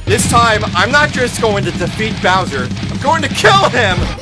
This time, I'm not just going to defeat Bowser, I'm going to kill him!